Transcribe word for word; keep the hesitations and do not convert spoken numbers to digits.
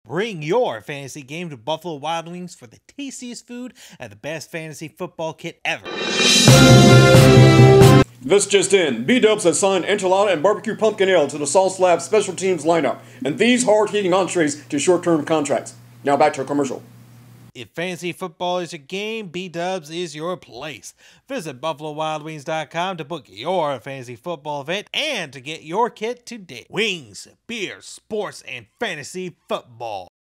Bring your fantasy game to Buffalo Wild Wings for the tastiest food and the best fantasy football kit ever. This just in, B-Dubs has signed enchilada and barbecue pumpkin ale to the Sauce Lab special teams lineup, and these hard-hitting entrees to short-term contracts. Now back to a commercial. If fantasy football is your game, B-Dubs is your place. Visit buffalo wild wings dot com to book your fantasy football event and to get your kit today. Wings, beer, sports, and fantasy football.